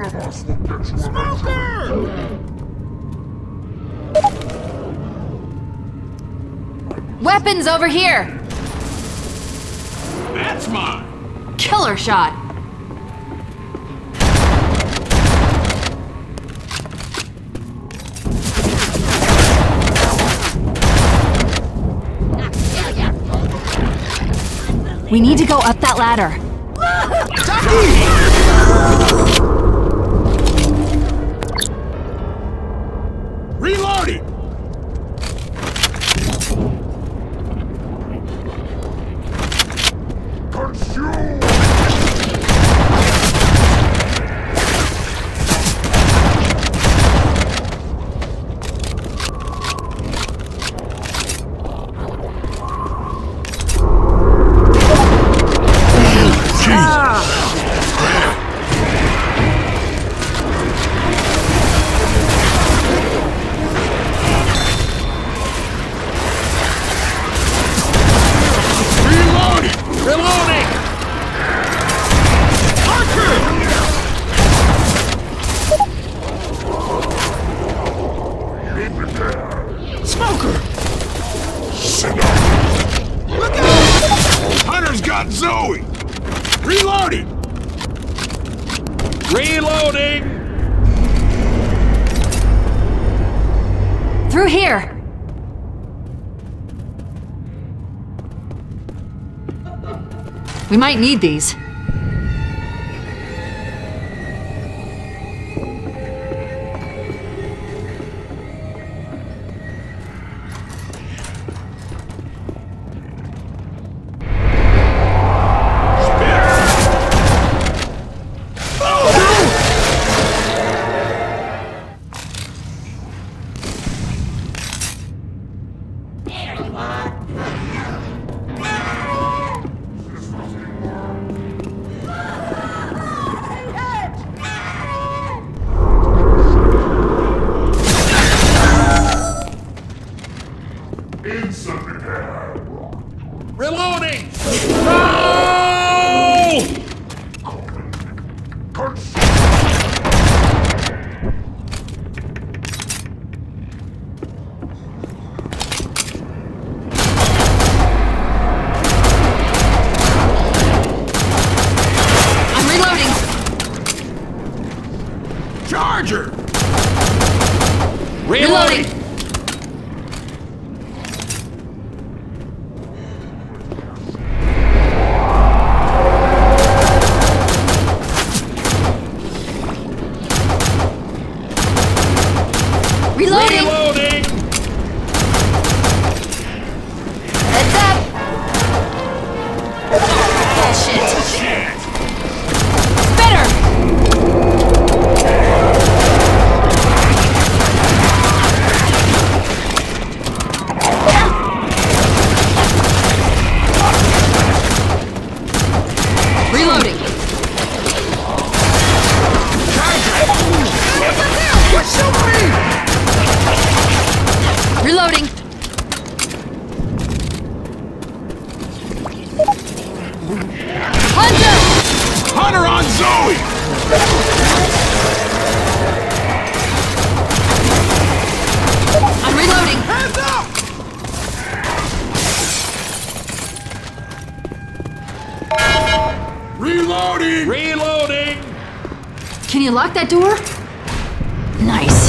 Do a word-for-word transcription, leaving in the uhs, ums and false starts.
Weapons over here! That's mine! Killer shot! We need to go up that ladder. Reloading! Zoe! Reloading! Reloading! Through here! We might need these. Reloading! No! I'm reloading! Charger! Reloading! Reloading! Reloading! Heads up! Bullshit! Shit! Better! Reloading! Shoot me! Reloading! Hunter! Hunter on Zoe! I'm reloading! Hands up! Reloading! Reloading! Can you lock that door? Nice.